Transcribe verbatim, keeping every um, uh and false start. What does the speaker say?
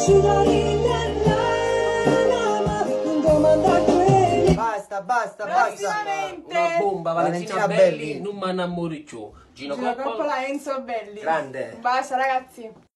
Basta, basta, basta. Una bomba, Valentina Belli, non mi innamoro più. Gino Coppola, Enzo Belli. Grande. Basta ragazzi.